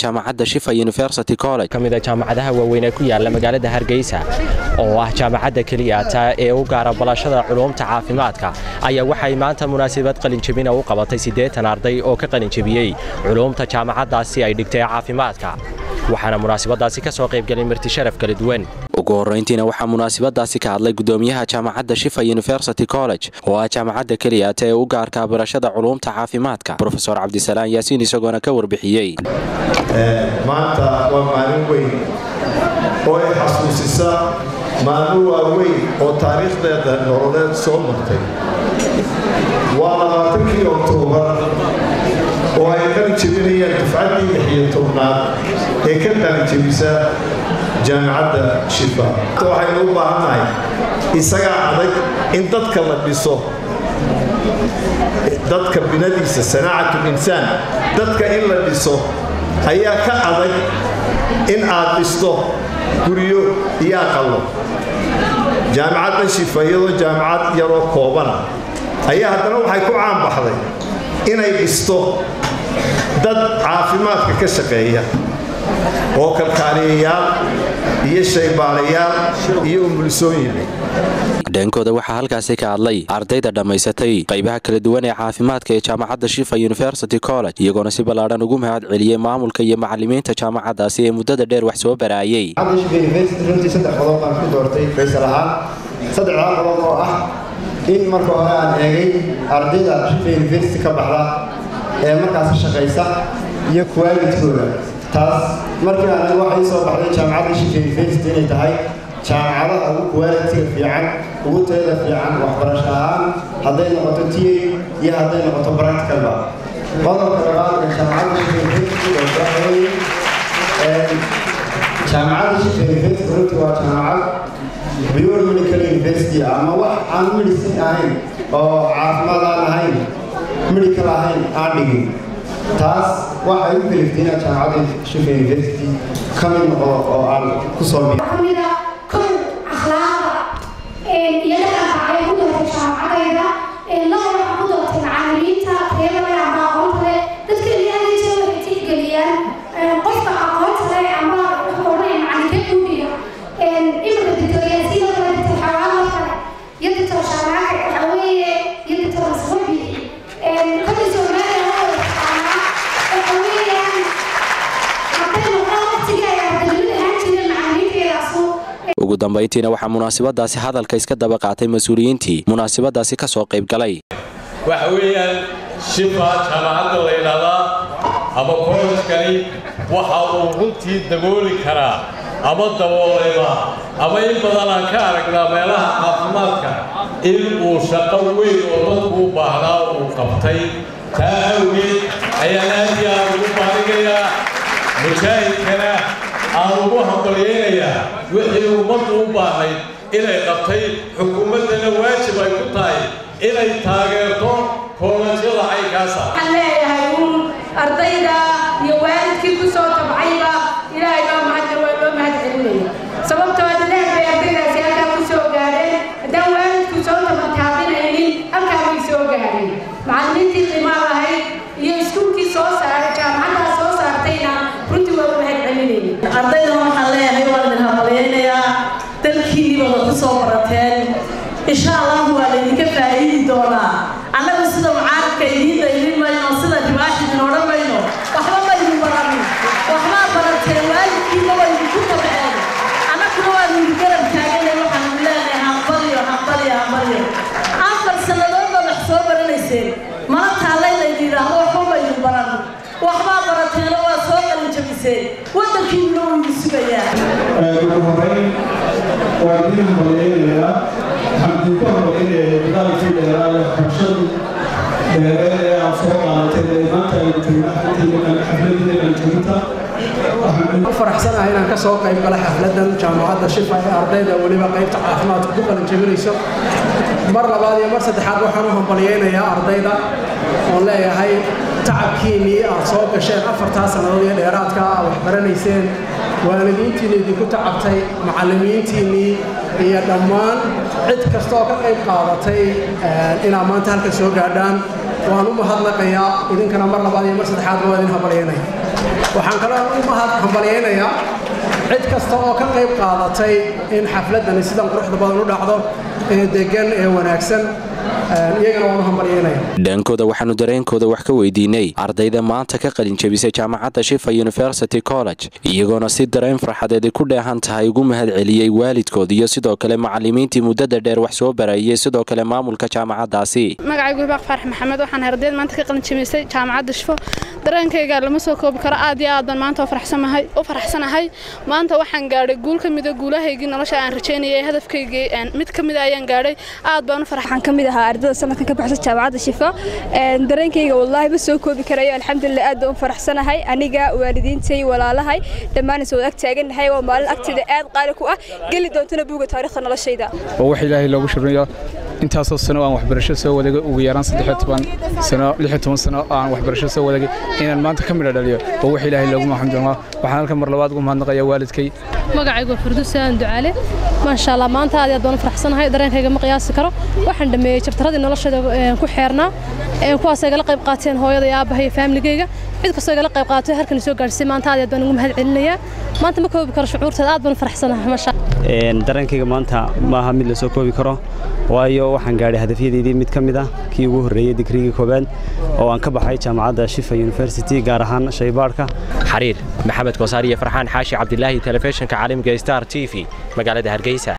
jaamacadda Shifa University College kamida jaamacadaha waaweyn ee ku yaala magaalada Hargeysa oo ah jaamacadda kaliya ee u gaar balashada culuumta caafimaadka ayaa waxay maanta munaasabad qalin jabin u qabatay 80 arday oo ka qalin jabiyay culuumta jaamacaddaasi ay dhigtay caafimaadka waxaana munaasabadaasi ka soo qayb galay marti sharaf kala duwan ugu horeyntiina waxaa munaasabadaasi ka hadlay gudoomiyaha jaamacadda Shifa University College oo ah jaamacadda kaliya ee u gaarka barashada culuumta caafimaadka Professor Cabdisalaan Yaasiin isagoona ka warbixiyay maanta waa maalin weyn oo ay xasuusisa maalin waaweyn oo taariikhdeeda nololeed soo martay waa 20 Oktoobar oo ay qalin jabinayaan dufcaddii 16aad ee ka qalin jabisa jaamacadda Shifa waxaynu u baahannahay isaga adag in dadka la dhiso dadka binadiisa sanaacatul insaan dadka in la dhiso ayaa ka adag in aad dhisto guriyo iyo aqallo jaamacadda Shifa iyadoo jaamacad yaroo koobana ayaa haddana waxay ku caan baxday inay dhisto dad caafimaadka ka shaqeeya oo kalkaaliyayaal iyo shaybaalayaal iyo umulisooyin dhankooda waxaa halkaasi ka hadlay ardayda dhamaysatay qaybaha kala duwan ee caafimaadka ee jaamacadda Shifa University College iyagoona si balaaran ugu mahad celiyay maamulka iyo macallimiinta jaamacaddaasi ee muddada dheer wax soo barayay Shifa University runtii 3 qodob baan ku doortay faysal ahaan 3 qodob oo ah in marka hore aan eegay ardayda Shifa University ka baxda ee markaas shaqeysa iyo quality-gooda taas markii aan waxay soo baxday jaamacadda Shifa University inay tahay jaamacadaha ugu quality fiican ugu tayada fiican waxbarasho ahaan hadday noqoto TA iyo hadday noqoto practical ba qodobka labaad ee jaamacadda Shifa University jaamacadda Shifa University runtii waa jaamacad pure medical university ama wax aan medicine ahayn oo caafimaad aan ahayn medical ahayn aan dhigin taas waxay u kaliftay jaamacadda Shifa University kamid noqdo oo aan ku soo bixiyo ugu dambeyntiina waxaa munaasabadaasi hadalka iska daba qaatay mas'uuliyiintii munaasabadaasi ka soo qayb galay waxa weeyaan Shifa jaamacadda la yiraahdo ama college-kani waxa uu runtii dabooli karaa ama daboolayba ama in badan aan ka aragnaa meelaha caafimaadka in uu shaqo weyn oo dadku u baahnaa uu qabtay taa awgeed ayaan aad iyo aad ugu baarigayaa mujaahidkana aan ugu hambalyeynaya wixii ummaddu u baahay inay qabtay xukuumaddana waajib ay ku tahay inay taageerto koolajyada caykaasa waxaan leeyahay ardayda iyo waalidkii ku soo tabcayba ilaahay baa loo mahad celinaya sababtoo ah ilaahay ardaydaasi halkaa ku soo gaadheen haddaan waalidku soo tabantaabinaynin halkaa bay soo gaadheen macallimiintii qiimaha lahayd iyo iskuulkii soo saaray jaamacaddaa soo saartayna runtii waa u mahad celinaya ardayda waxaan leeyahay waa idin hambaleynayaa dalkiiniba waa ku soo barateen insha Allah waa idinka faa'iidi doonaa annagu sida mucaaradka idiin daydin mayno sida dibaaxidin odhan mayno waxba ma idin baranin waxba barateen waalidkiina waa idinku tabceen annaguna waa idin garab taaganay waxaan leenahay hambaliyo 4 sannadood baad wax soo baranayseen mana taalay la yidhaahdo waxba ma idin baran waxba barateen waa soo qalin jabiseen waddankiina wuu idin sugayaa ugu horeyn waa idin hambalyeynaya حمدك وإلى ذلك الإرادة حشد فرحسنا هنا كسوق قيب قال حفلة جامعة الشفا أرضية ولما قيب تعافمات كبر الجميليسو مرة بعد مرة سدحات وحنوهم بليين يا أرضية والله هاي تعبكيني أصوب الشيء أفرتها سنوية الإرادة وحبرنيسين والدينتيني دي كنت عبتي معلمينتيني هي دمان عد كستوك قيب قادتي إن أمانتها الكسوق قادان وأنا مهضلقيا إذن كان مرة بعد مرة سدحات وإنها بليين waxaan kale u hambalyaynayaa cid kasta oo ka qayb qaadatay in xafladani sidan quruxda badan u dhacdo ee degan ee wanaagsan iyagana waan u hambalyaynaya. dhankooda waxaanu dareenkooda wax ka weydiinay ardayda maanta ka qalin jabisay jaamacadda Shifa University College iyagoona si dareen farxadeed ku dheehan tahay ugu mahad celiyay waalidkooda iyo sidoo kale macallimiintii muddada dheer wax soo barayay sidoo kale maamulka jaamacaddaasi. magacaygu Baaq Farx Maxamed waxaan ardayda maanta ka qalin jabisay jaamacadda Shifa dareenkayga lama soo koobi karo aad iyo aad baan maanta u faraxsanahay maanta waxaan gaadhay guul ka mid ah guulahaygii nolosha aan rajaynayay hadafkaygii mid ka mid ah ayaan gaadhay aad baan u faraxsan ka mid ahaa ardayda sanadkan ka baxsan jaamacadda Shifa dareenkayga wallahi ma soo koobi karayo alxamdulillah aad baan u faraxsanahay aniga waalidiintay walaalahay dhammaan soo ag taaganahay waa maalin agtida aad qaali ku ah gali doontana buuga taariikhda noloshayda wax ilaahay loogu shukriyo intaasoo sano aan waxbarasho soo wadagay ugu yaraan 16 sano aan waxbarasho soo wadagay inaan maanta ka mid dhaliyo wax ilaahay loogu mahadnaqo waxaan halka mar labaad ugu mahadnaqayaa waalidkay magacaygu Firdawsaan Ducaale ma sha Allah maanta aad baan faraxsanahay dareenkayga ma qiyaasi karo waxaan dhameeyay chapterada noloshada ku xeernaa kuwaas ay la qayb qaateen hooyada iyo aabahay family-gayga cid kasta ay la qayb qaatay halkan soo gaarsay maanta aad baan ugu mahad celinayaa maanta ma koobi karo shucuurtada aad baan faraxsanahay ma sha dareenkayga maanta ma aha mid la soo koobi karo waayo waxaan gaadhay hadafyadeedii mid ka mid ah kii ugu horreeyay digriga koobaad oo aan ka baxay jaamacadda Shifa University gaar ahaan shaybaarka xariir maxamed Kosaari iyo Farxaan Xaashi Cabdilaahi telefishinka caalamiga Star TV magaalada Hargeysa.